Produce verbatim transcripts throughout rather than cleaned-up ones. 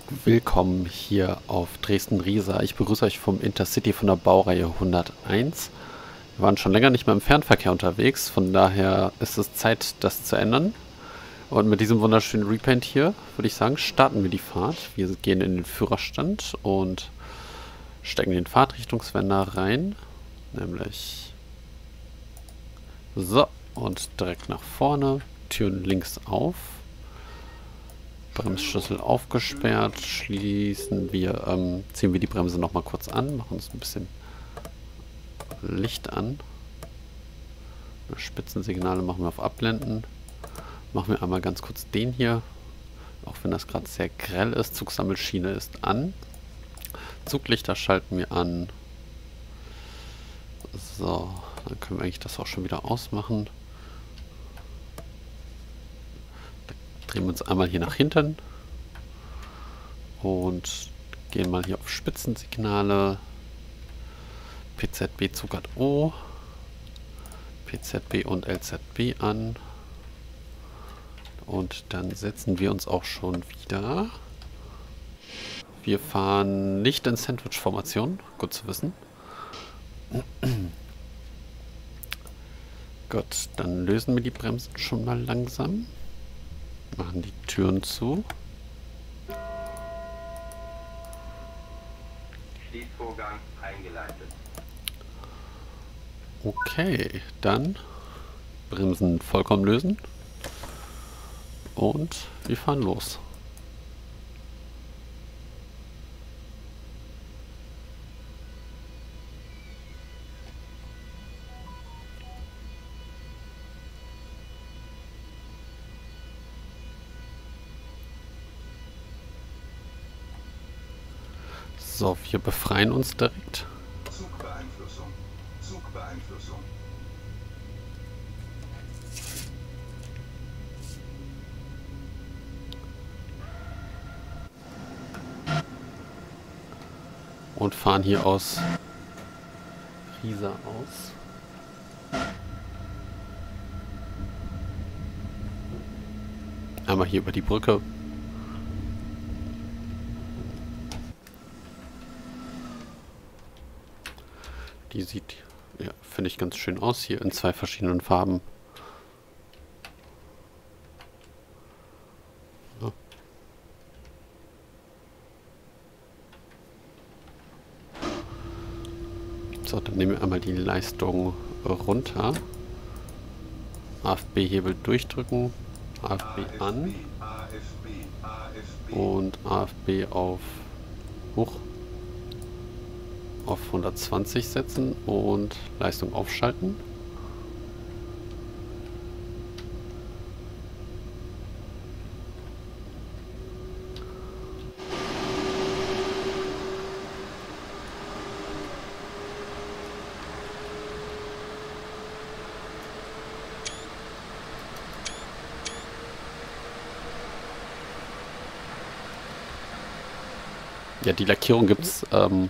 Willkommen hier auf Dresden-Riesa. Ich begrüße euch vom Intercity von der Baureihe hunderteins. Wir waren schon länger nicht mehr im Fernverkehr unterwegs, von daher ist es Zeit, das zu ändern. Und mit diesem wunderschönen Repaint hier, würde ich sagen, starten wir die Fahrt. Wir gehen in den Führerstand und stecken den Fahrtrichtungswender rein. Nämlich so, und direkt nach vorne, Türen links auf. Bremsschlüssel aufgesperrt, schließen wir, ähm, ziehen wir die Bremse noch mal kurz an, machen uns ein bisschen Licht an. Spitzensignale machen wir auf Abblenden. Machen wir einmal ganz kurz den hier, auch wenn das gerade sehr grell ist. Zugsammelschiene ist an. Zuglichter schalten wir an. So, dann können wir eigentlich das auch schon wieder ausmachen. Drehen wir uns einmal hier nach hinten und gehen mal hier auf Spitzensignale. P Z B Zugat O, P Z B und L Z B an. Und dann setzen wir uns auch schon wieder. Wir fahren nicht in Sandwich-Formation, gut zu wissen. Gut, dann lösen wir die Bremsen schon mal langsam. Machen die Türen zu. Schließvorgang eingeleitet. Okay, dann Bremsen vollkommen lösen. Und wir fahren los. So, wir befreien uns direkt. Zugbeeinflussung. Zugbeeinflussung. Und fahren hier aus Riesa aus. Einmal hier über die Brücke. Die sieht, ja, finde ich ganz schön aus hier in zwei verschiedenen Farben. Ja. So, dann nehmen wir einmal die Leistung runter. A F B-Hebel durchdrücken, A F B an und A F B auf hoch. Auf hundertzwanzig setzen und Leistung aufschalten. Ja, die Lackierung gibt es ähm,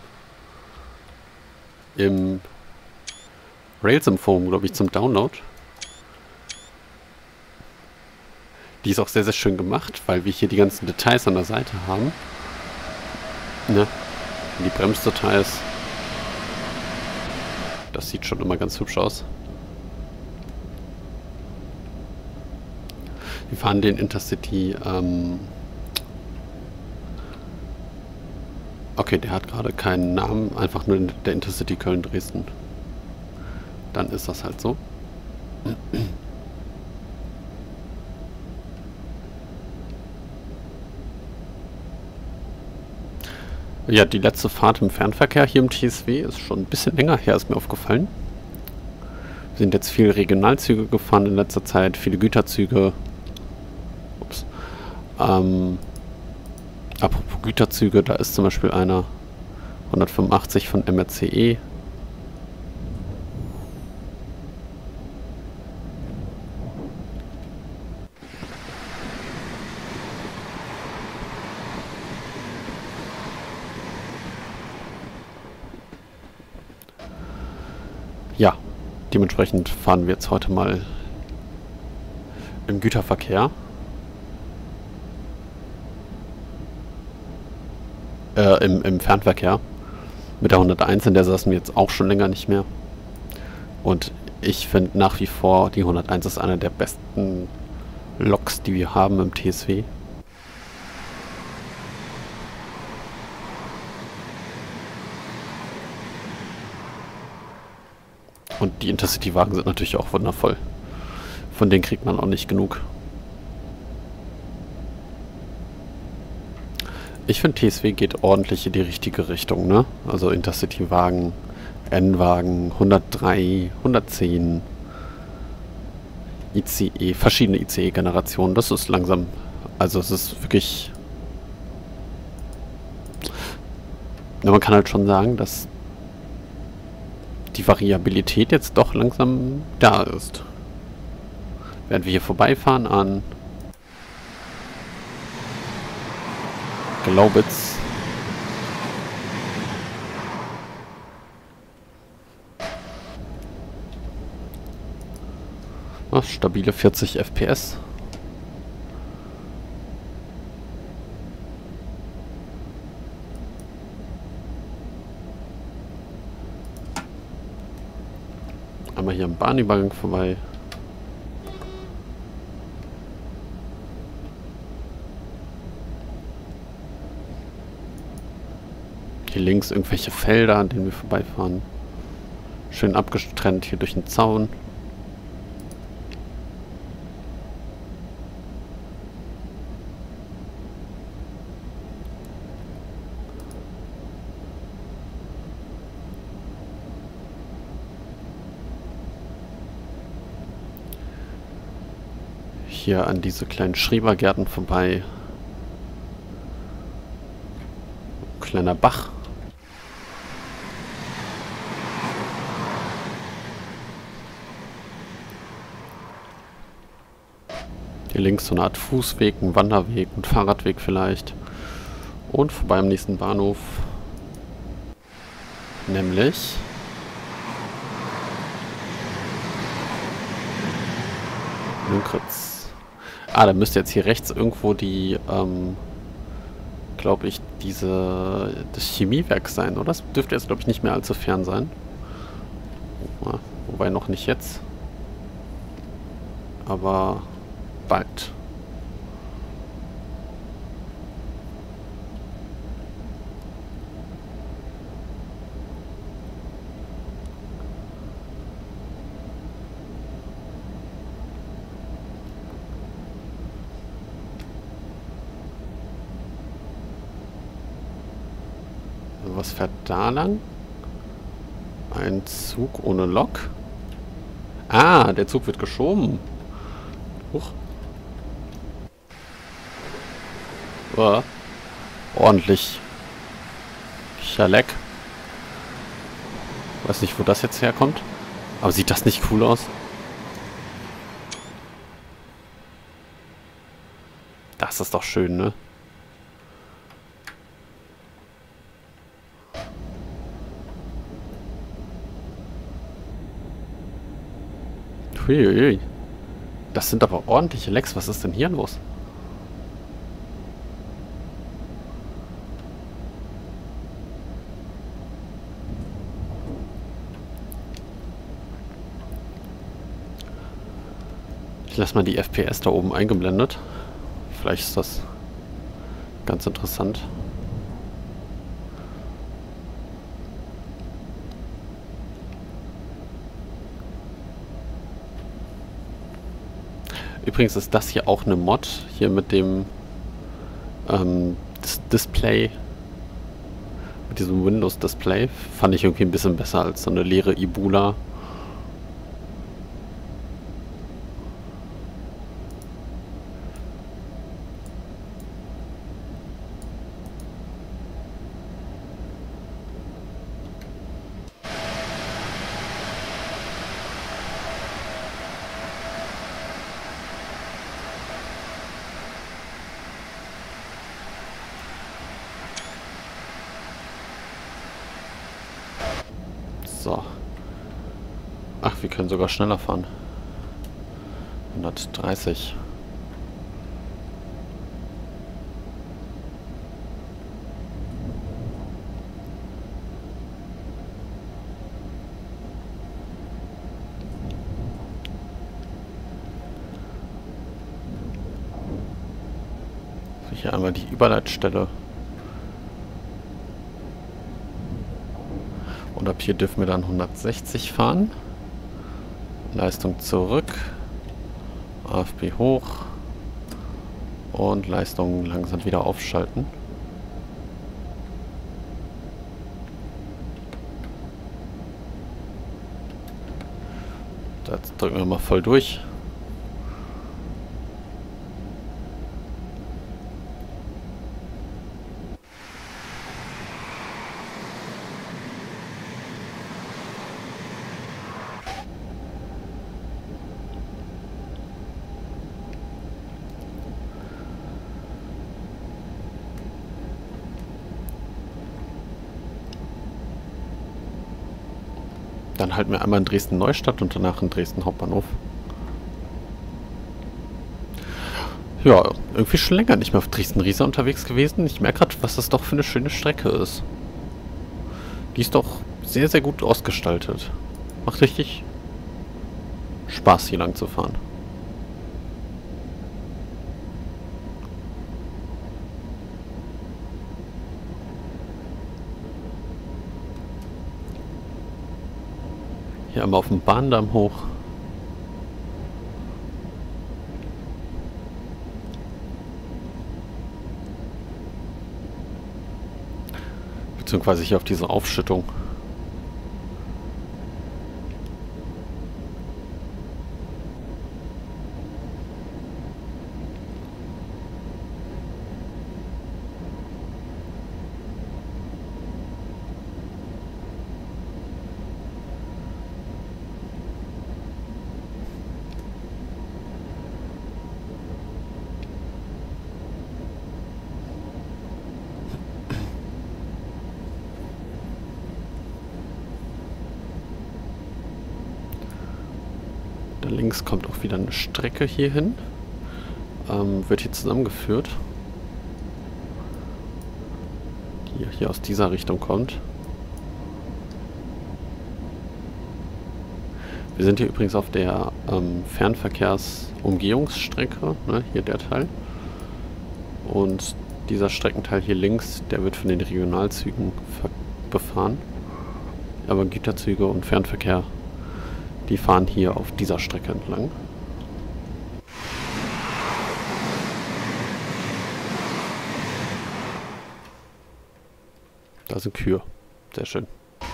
im Railsim Forum, glaube ich, zum Download. Die ist auch sehr, sehr schön gemacht, weil wir hier die ganzen Details an der Seite haben. Ne? Die Bremsdetails. Das sieht schon immer ganz hübsch aus. Wir fahren den Intercity. Ähm okay, der hat gerade keinen Namen, einfach nur der Intercity Köln-Dresden. Dann ist das halt so. Ja, die letzte Fahrt im Fernverkehr hier im T S W ist schon ein bisschen länger her, ist mir aufgefallen. Wir sind jetzt viel Regionalzüge gefahren in letzter Zeit, viele Güterzüge. Ups. Ähm, apropos Güterzüge, da ist zum Beispiel einer hundertfünfundachtzig von M R C E. Ja, dementsprechend fahren wir jetzt heute mal im Güterverkehr. Äh, im, im Fernverkehr. Mit der hunderteins, in der saßen wir jetzt auch schon länger nicht mehr. Und ich finde nach wie vor, die hunderteins ist eine der besten Loks, die wir haben im T S W. Und die Intercity-Wagen sind natürlich auch wundervoll. Von denen kriegt man auch nicht genug. Ich finde, T S W geht ordentlich in die richtige Richtung, ne? Also Intercity-Wagen, N-Wagen, hundertdrei, hundertzehn, I C E, verschiedene I C E-Generationen. Das ist langsam, also es ist wirklich... Ja, man kann halt schon sagen, dass die Variabilität jetzt doch langsam da ist. Während wir hier vorbeifahren an Glaubitz. Ach, stabile vierzig F P S. Einmal hier am Bahnübergang vorbei. Hier links irgendwelche Felder, an denen wir vorbeifahren. Schön abgetrennt hier durch den Zaun. Hier an diese kleinen Schrebergärten vorbei. Kleiner Bach. Hier links so eine Art Fußweg, ein Wanderweg, ein Fahrradweg vielleicht. Und vorbei am nächsten Bahnhof. Nämlich... Lünkritz. Ah, da müsste jetzt hier rechts irgendwo die, ähm, glaube ich, diese, das Chemiewerk sein, oder? Das dürfte jetzt, glaube ich, nicht mehr allzu fern sein. Ja, wobei noch nicht jetzt. Aber bald. Was fährt da lang? Ein Zug ohne Lok? Ah, der Zug wird geschoben. Huch. Oh. Ordentlich. Schalek. Weiß nicht, wo das jetzt herkommt. Aber sieht das nicht cool aus? Das ist doch schön, ne? Huiuiui. Das sind aber ordentliche Lecks. Was ist denn hier los? Ich lasse mal die F P S da oben eingeblendet. Vielleicht ist das ganz interessant. Übrigens ist das hier auch eine Mod, hier mit dem ähm, Dis Display, mit diesem Windows-Display. Fand ich irgendwie ein bisschen besser als so eine leere Ibula. So. Ach, wir können sogar schneller fahren. hundertdreißig. Hier einmal die Überleitstelle. Und ab hier dürfen wir dann hundertsechzig fahren. Leistung zurück. A F B hoch. Und Leistung langsam wieder aufschalten. Jetzt drücken wir mal voll durch. Dann halten wir einmal in Dresden-Neustadt und danach in Dresden Hauptbahnhof. Ja, irgendwie schon länger nicht mehr auf Dresden-Riesa unterwegs gewesen. Ich merke gerade, was das doch für eine schöne Strecke ist. Die ist doch sehr, sehr gut ausgestaltet. Macht richtig Spaß, hier lang zu fahren. Hier einmal auf dem Bahndamm hoch. Beziehungsweise hier auf diese Aufschüttung. Da links kommt auch wieder eine Strecke hier hin. Ähm, wird hier zusammengeführt. Die hier aus dieser Richtung kommt. Wir sind hier übrigens auf der ähm, Fernverkehrsumgehungsstrecke, ne, hier der Teil. Und dieser Streckenteil hier links, der wird von den Regionalzügen befahren. Aber Güterzüge und Fernverkehr, die fahren hier auf dieser Strecke entlang. Da sind Kühe. Sehr schön.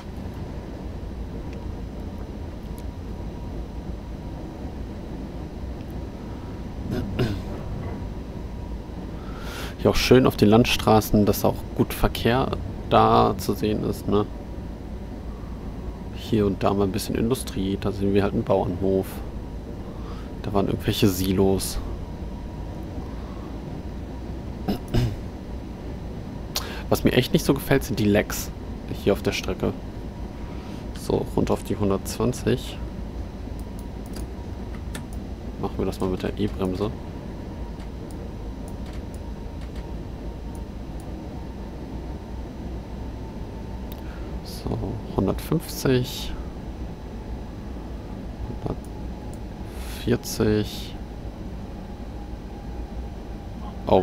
Hier auch schön auf den Landstraßen, dass auch gut Verkehr da zu sehen ist, ne? Hier und da mal ein bisschen Industrie, da sehen wir halt einen Bauernhof. Da waren irgendwelche Silos. Was mir echt nicht so gefällt, sind die Lecks hier auf der Strecke. So, runter auf die hundertzwanzig. Machen wir das mal mit der E-Bremse. So, hundertfünfzig. hundertvierzig. Oh.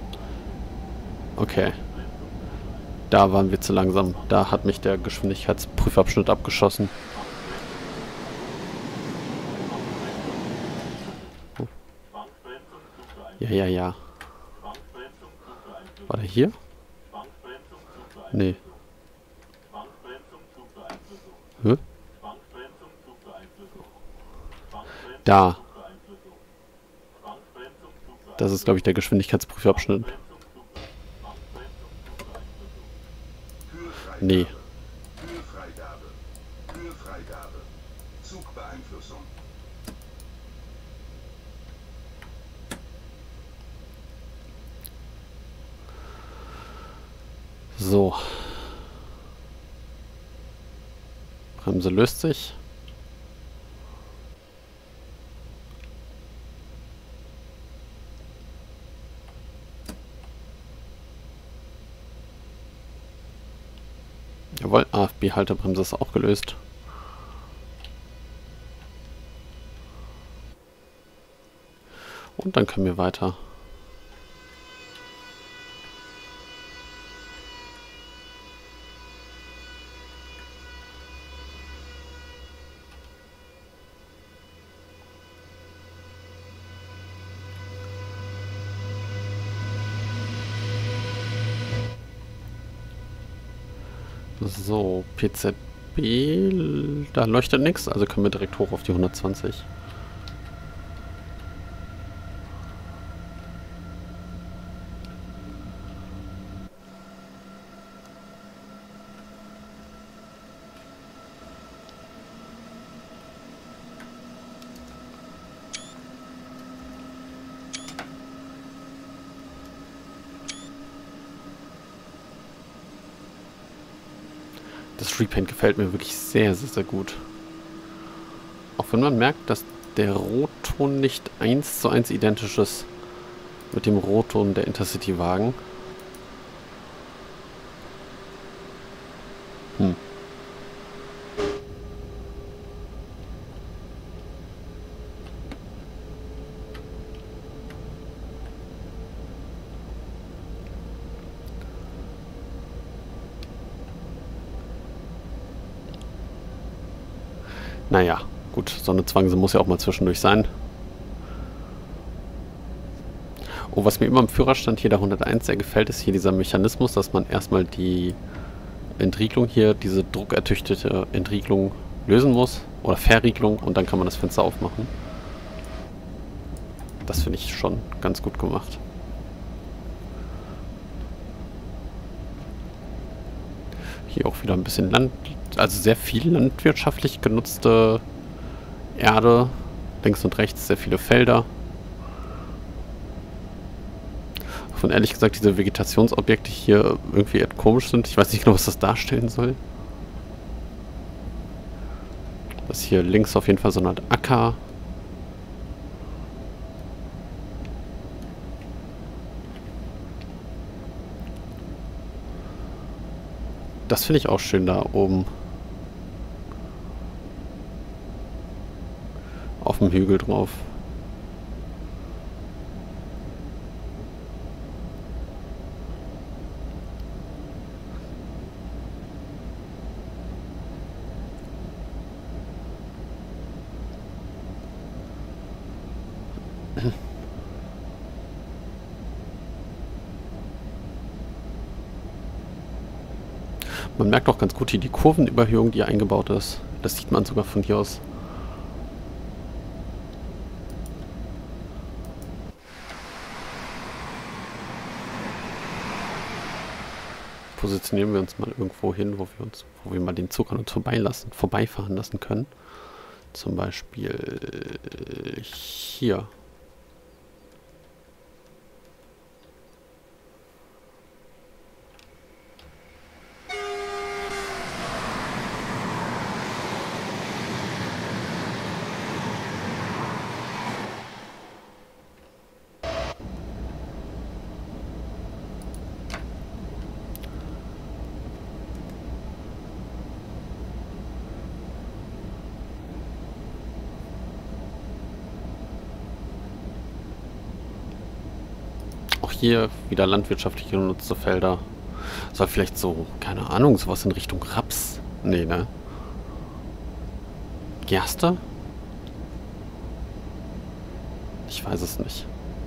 Okay. Da waren wir zu langsam. Da hat mich der Geschwindigkeitsprüfabschnitt abgeschossen. Oh. Ja, ja, ja. War der hier? Nee. Hä? Da. Das ist, glaube ich, der Geschwindigkeitsprüfabschnitt. Nee. Höhefreigabe. Höhefreigabe. Zugbeeinflussung. So. Bremse löst sich. Jawohl, A F B-Haltebremse ist auch gelöst. Und dann können wir weiter. So, P Z B, da leuchtet nichts, also können wir direkt hoch auf die hundertzwanzig. Das Repaint gefällt mir wirklich sehr, sehr, sehr gut. Auch wenn man merkt, dass der Rotton nicht eins zu eins identisch ist mit dem Rotton der Intercity-Wagen. Hm. Naja, gut, so eine Zwangse muss ja auch mal zwischendurch sein. Oh, was mir immer im Führerstand hier der hunderteins sehr gefällt, ist hier dieser Mechanismus, dass man erstmal die Entriegelung hier, diese druckertüchtete Entriegelung lösen muss. Oder Verriegelung und dann kann man das Fenster aufmachen. Das finde ich schon ganz gut gemacht. Hier auch wieder ein bisschen Land, also sehr viel landwirtschaftlich genutzte Erde. Links und rechts sehr viele Felder. Von ehrlich gesagt, diese Vegetationsobjekte hier irgendwie eher komisch sind. Ich weiß nicht genau, was das darstellen soll. Das hier links auf jeden Fall so eine Art Acker. Das finde ich auch schön da oben. Auf dem Hügel drauf. Man merkt auch ganz gut hier die Kurvenüberhöhung, die eingebaut ist. Das sieht man sogar von hier aus. Positionieren wir uns mal irgendwo hin, wo wir uns, wo wir mal den Zug an uns vorbeilassen, vorbeifahren lassen können. Zum Beispiel hier. Hier wieder landwirtschaftlich genutzte Felder. Soll vielleicht so, keine Ahnung, sowas in Richtung Raps? Nee, ne? Gerste? Ich weiß es nicht.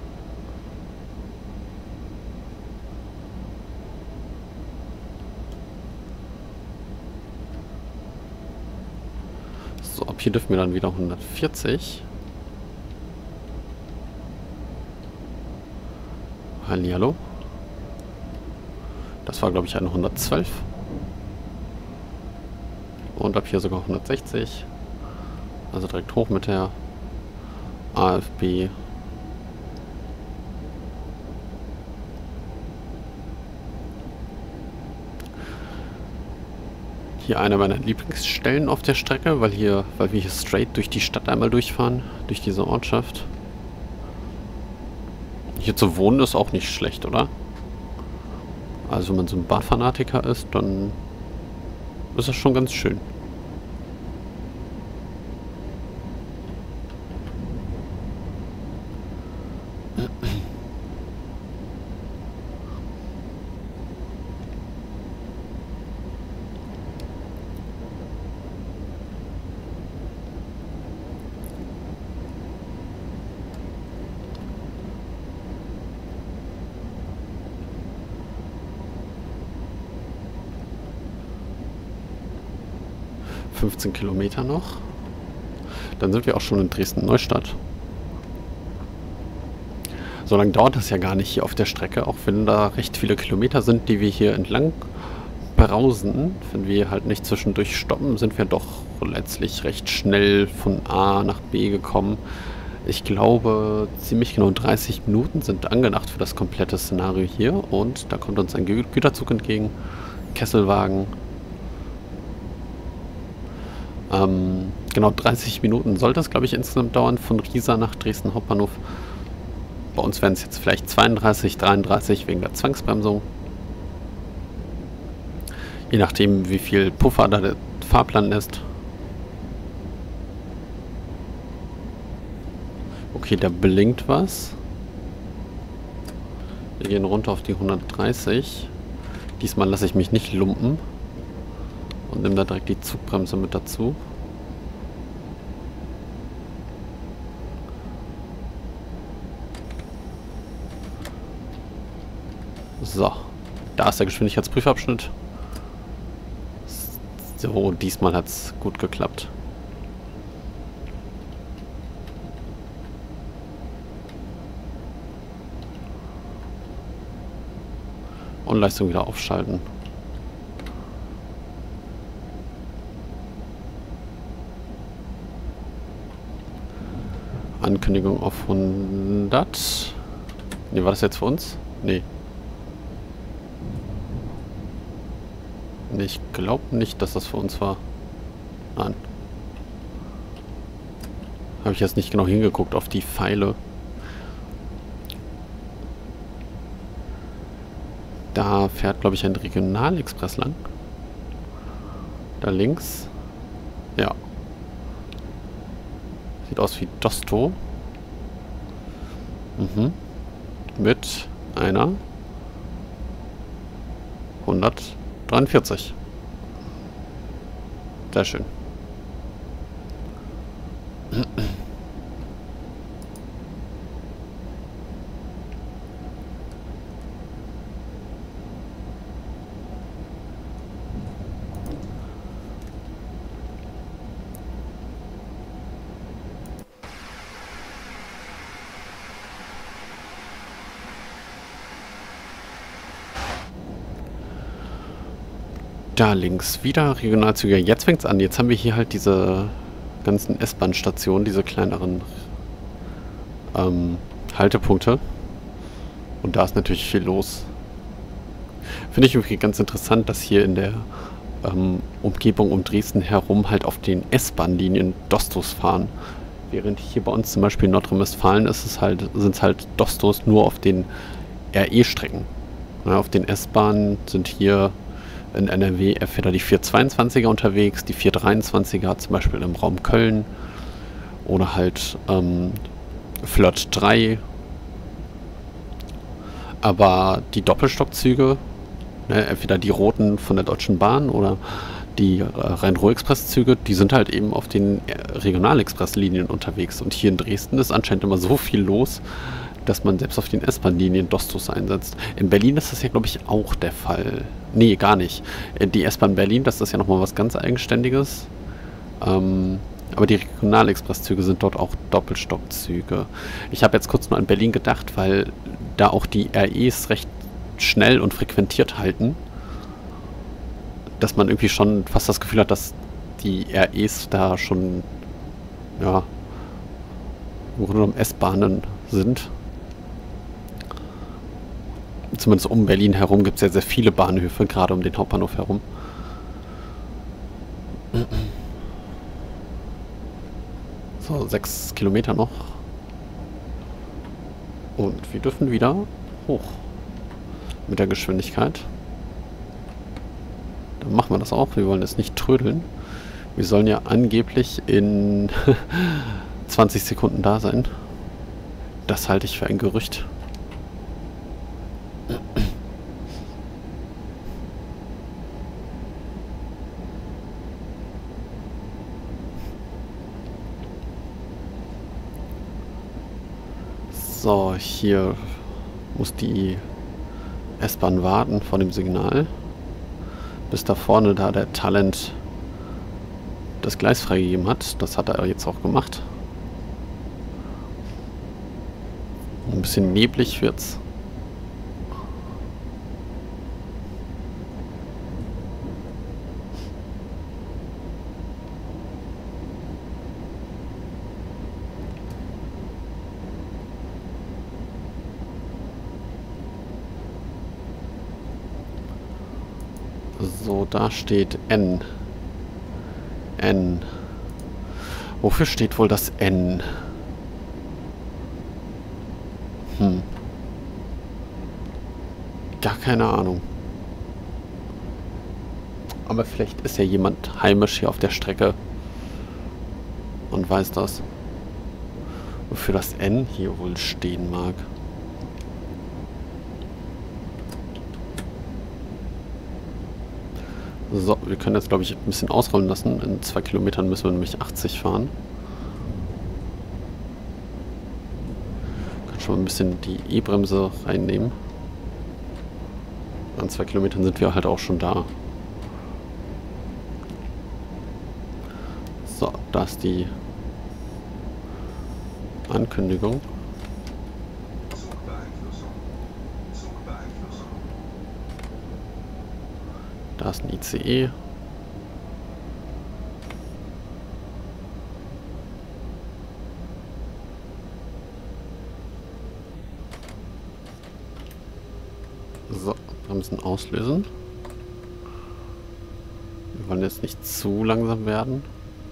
So, ab hier dürfen wir dann wieder hundertvierzig. Hallihallo. Das war, glaube ich, eine hundertzwölf. Und ab hier sogar hundertsechzig. Also direkt hoch mit der A F B. Hier eine meiner Lieblingsstellen auf der Strecke, weil hier, weil wir hier straight durch die Stadt einmal durchfahren, durch diese Ortschaft. Hier zu wohnen ist auch nicht schlecht, oder? Also wenn man so ein Badfanatiker ist, dann ist das schon ganz schön. fünfzehn Kilometer noch. Dann sind wir auch schon in Dresden-Neustadt. So lange dauert das ja gar nicht hier auf der Strecke, auch wenn da recht viele Kilometer sind, die wir hier entlang brausen. Wenn wir halt nicht zwischendurch stoppen, sind wir doch letztlich recht schnell von A nach B gekommen. Ich glaube, ziemlich genau dreißig Minuten sind angedacht für das komplette Szenario hier. Und da kommt uns ein Gü Güterzug entgegen. Kesselwagen. Ähm, genau dreißig Minuten soll das, glaube ich, insgesamt dauern von Riesa nach Dresden Hauptbahnhof. Bei uns werden es jetzt vielleicht zweiunddreißig, dreiunddreißig wegen der Zwangsbremsung. Je nachdem, wie viel Puffer da der Fahrplan lässt. Okay, da blinkt was. Wir gehen runter auf die hundertdreißig. Diesmal lasse ich mich nicht lumpen. Und nehme da direkt die Zugbremse mit dazu. So, da ist der Geschwindigkeitsprüfabschnitt. So, diesmal hat es gut geklappt. Und Leistung wieder aufschalten. Ankündigung auf hundert. Ne, war das jetzt für uns? Nee. Nee, ich glaube nicht, dass das für uns war. Nein. Habe ich jetzt nicht genau hingeguckt auf die Pfeile. Da fährt, glaube ich, ein Regionalexpress lang. Da links. Ja. Sieht aus wie Dosto. Mhm. Mit einer hundertdreiundvierzig. Sehr schön. Da links wieder Regionalzüge. Jetzt fängt es an. Jetzt haben wir hier halt diese ganzen S-Bahn-Stationen, diese kleineren ähm, Haltepunkte. Und da ist natürlich viel los. Finde ich irgendwie ganz interessant, dass hier in der ähm, Umgebung um Dresden herum halt auf den S-Bahn-Linien Dostos fahren. Während hier bei uns zum Beispiel in Nordrhein-Westfalen ist es halt, sind es halt Dostos nur auf den R E-Strecken. Ja, auf den S-Bahnen sind hier in N R W fährt er die vierhundertzweiundzwanziger unterwegs, die vierhundertdreiundzwanziger zum Beispiel im Raum Köln oder halt ähm, Flirt drei. Aber die Doppelstockzüge, ne, entweder die roten von der Deutschen Bahn oder die äh, Rhein-Ruhr-Express-Züge, die sind halt eben auf den Regionalexpress-Linien unterwegs. Und hier in Dresden ist anscheinend immer so viel los, dass man selbst auf den S-Bahn-Linien Dostos einsetzt. In Berlin ist das ja, glaube ich, auch der Fall. Nee, gar nicht. Die S-Bahn Berlin, das ist ja nochmal was ganz Eigenständiges. Ähm, aber die Regionalexpresszüge sind dort auch Doppelstockzüge. Ich habe jetzt kurz nur an Berlin gedacht, weil da auch die R Es recht schnell und frequentiert halten. Dass man irgendwie schon fast das Gefühl hat, dass die R Es da schon, ja, im Grunde genommen S-Bahnen sind. Zumindest um Berlin herum gibt es ja sehr viele Bahnhöfe, gerade um den Hauptbahnhof herum. So, sechs Kilometer noch. Und wir dürfen wieder hoch mit der Geschwindigkeit. Dann machen wir das auch. Wir wollen jetzt nicht trödeln. Wir sollen ja angeblich in zwanzig Sekunden da sein. Das halte ich für ein Gerücht. So, hier muss die S-Bahn warten vor dem Signal. Bis da vorne da der Talent das Gleis freigegeben hat. Das hat er jetzt auch gemacht. Ein bisschen neblig wird's. So, da steht N. N. Wofür steht wohl das N? Hm. Gar keine Ahnung. Aber vielleicht ist ja jemand heimisch hier auf der Strecke und weiß das. Wofür das N hier wohl stehen mag. So, wir können jetzt, glaube ich, ein bisschen ausrollen lassen. In zwei Kilometern müssen wir nämlich achtzig fahren. Kann schon mal ein bisschen die E-Bremse reinnehmen. An zwei Kilometern sind wir halt auch schon da. So, da ist die Ankündigung. Da ist ein I C E. So, Bremsen auslösen. Wir wollen jetzt nicht zu langsam werden.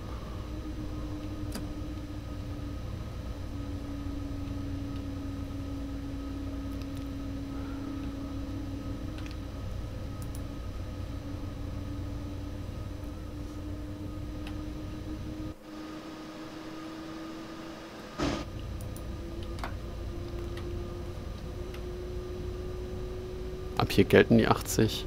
Ab hier gelten die achtzig.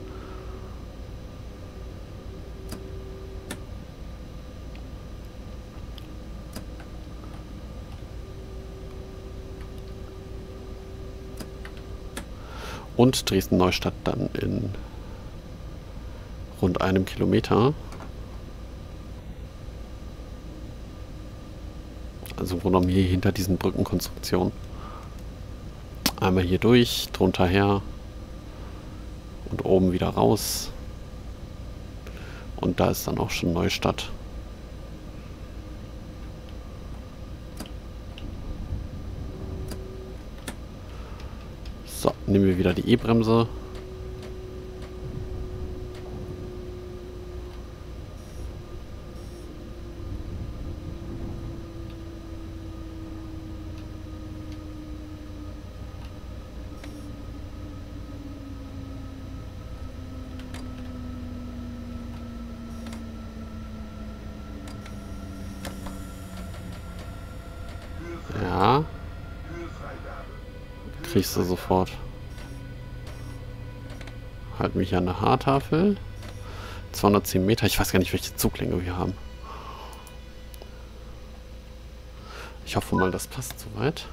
Und Dresden-Neustadt dann in rund einem Kilometer. Also im Grunde genommen hier hinter diesen Brückenkonstruktionen. Einmal hier durch, drunter her. Und oben wieder raus. Und da ist dann auch schon Neustadt. So, nehmen wir wieder die E-Bremse. Ja. Kriegst du sofort. Halt mich an der Haartafel. zweihundertzehn Meter. Ich weiß gar nicht, welche Zuglänge wir haben. Ich hoffe mal, das passt soweit.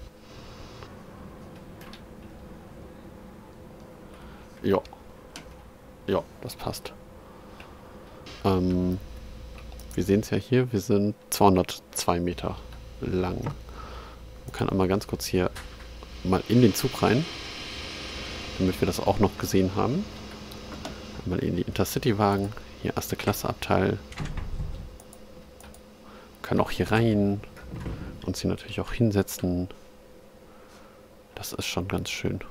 Ja. Ja, das passt. Ähm, wir sehen es ja hier. Wir sind zweihundertzwei Meter lang. Man kann einmal ganz kurz hier mal in den Zug rein, damit wir das auch noch gesehen haben. Einmal in die Intercity-Wagen. Hier erste Klasse Abteil. Kann auch hier rein. Uns hier natürlich auch hinsetzen. Das ist schon ganz schön.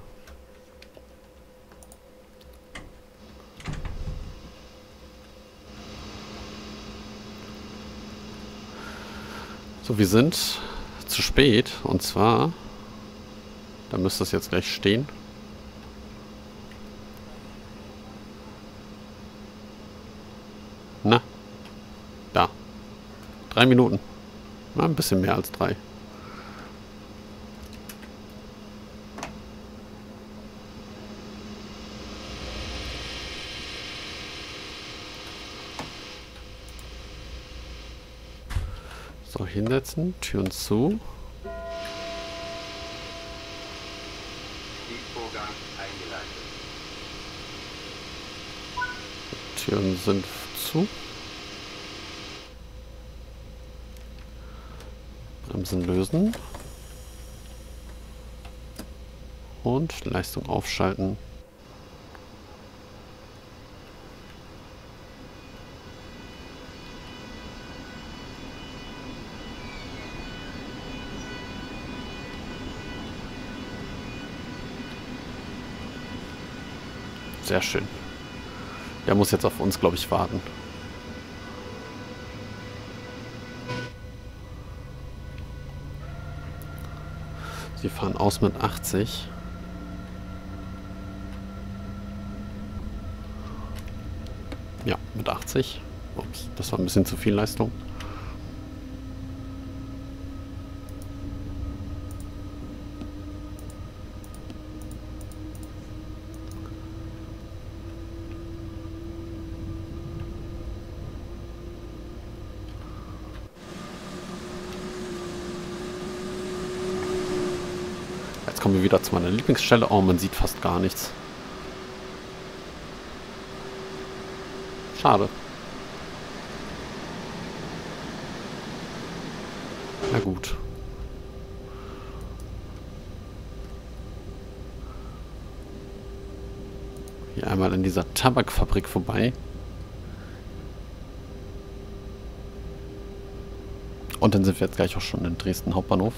So, wir sind zu spät. Und zwar, da müsste es jetzt gleich stehen. Na, da. Drei Minuten. Na, ein bisschen mehr als drei. So, hinsetzen, Türen zu. Vorgang eingeleitet. Türen sind zu. Bremsen lösen. Und Leistung aufschalten. Sehr schön. Der muss jetzt auf uns, glaube ich, warten. Sie fahren aus mit achtzig. Ja, mit achtzig. Ups, das war ein bisschen zu viel Leistung. Jetzt kommen wir wieder zu meiner Lieblingsstelle. Oh, man sieht fast gar nichts. Schade. Na gut. Hier einmal in dieser Tabakfabrik vorbei. Und dann sind wir jetzt gleich auch schon in Dresden Hauptbahnhof.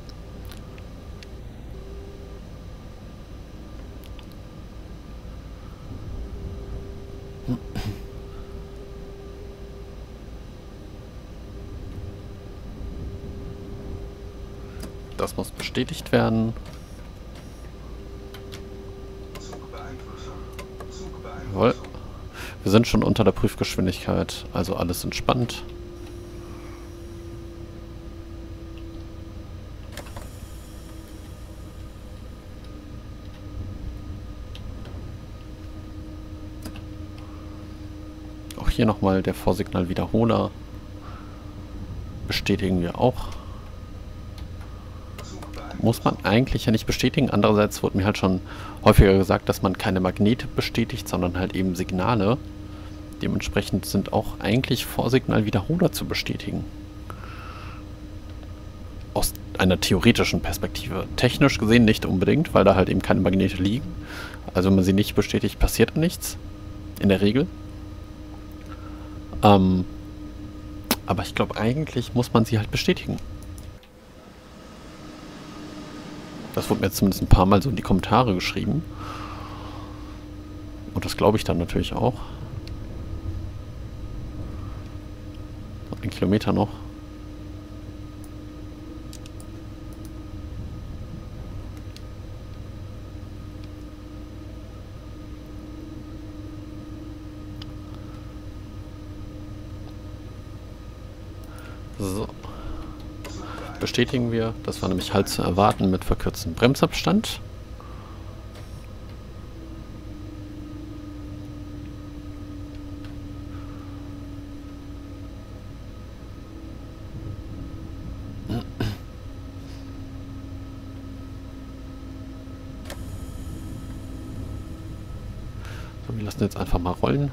Das muss bestätigt werden. Jawohl. Wir sind schon unter der Prüfgeschwindigkeit, also alles entspannt. Auch hier nochmal der Vorsignalwiederholer. Bestätigen wir auch. Muss man eigentlich ja nicht bestätigen. Andererseits wurde mir halt schon häufiger gesagt, dass man keine Magnete bestätigt, sondern halt eben Signale. Dementsprechend sind auch eigentlich Vorsignalwiederholer zu bestätigen. Aus einer theoretischen Perspektive. Technisch gesehen nicht unbedingt, weil da halt eben keine Magnete liegen. Also wenn man sie nicht bestätigt, passiert nichts. In der Regel. Ähm, aber ich glaube, eigentlich muss man sie halt bestätigen. Das wurde mir jetzt zumindest ein paar Mal so in die Kommentare geschrieben. Und das glaube ich dann natürlich auch. Ein Kilometer noch. So. Bestätigen wir. Das war nämlich halt zu erwarten mit verkürztem Bremsabstand. So, wir lassen jetzt einfach mal rollen.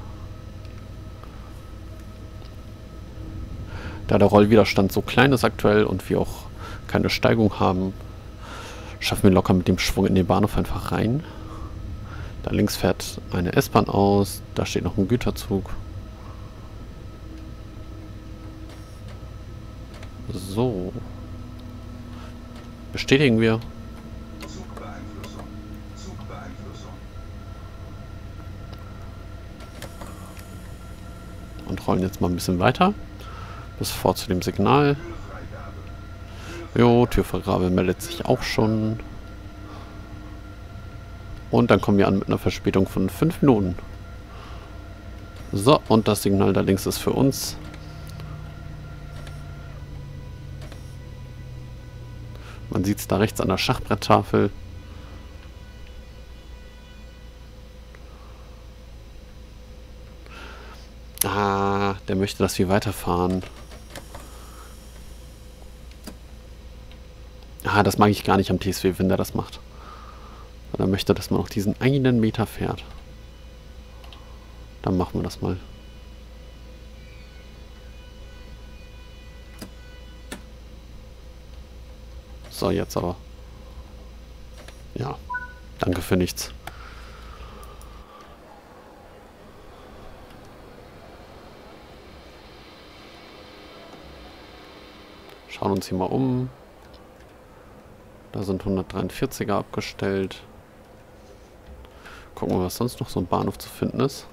Da der Rollwiderstand so klein ist aktuell und wir auch keine Steigung haben, schaffen wir locker mit dem Schwung in den Bahnhof einfach rein. Da links fährt eine S-Bahn aus, da steht noch ein Güterzug. So. Bestätigen wir. Zugbeeinflussung. Zugbeeinflussung. Und rollen jetzt mal ein bisschen weiter. Bis vor zu dem Signal. Jo, Türvergabe meldet sich auch schon. Und dann kommen wir an mit einer Verspätung von fünf Minuten. So, und das Signal da links ist für uns. Man sieht es da rechts an der Schachbretttafel. Ah, der möchte, dass wir weiterfahren. Ah, das mag ich gar nicht am T S W, wenn der das macht. Weil er möchte, dass man noch diesen einen Meter fährt. Dann machen wir das mal. So, jetzt aber. Ja, danke für nichts. Schauen uns hier mal um. Da sind hundertdreiundvierziger abgestellt. Gucken wir, was sonst noch so ein Bahnhof zu finden ist.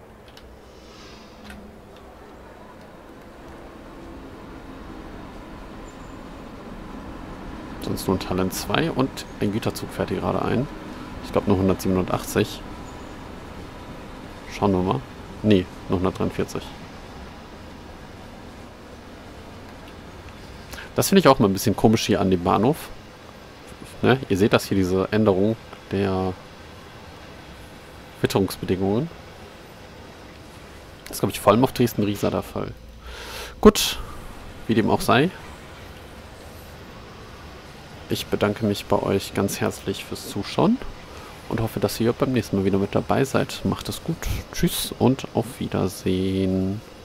Sonst nur ein Talent zwei und ein Güterzug fährt hier gerade ein. Ich glaube nur hundertsiebenundachtzig. Schauen wir mal. Nee, nur hundertdreiundvierzig. Das finde ich auch mal ein bisschen komisch hier an dem Bahnhof. Ne? Ihr seht das hier, diese Änderung der Witterungsbedingungen. Das ist, glaube ich, vor allem auf Dresden-Riesa der Fall. Gut, wie dem auch sei. Ich bedanke mich bei euch ganz herzlich fürs Zuschauen und hoffe, dass ihr beim nächsten Mal wieder mit dabei seid. Macht es gut. Tschüss und auf Wiedersehen.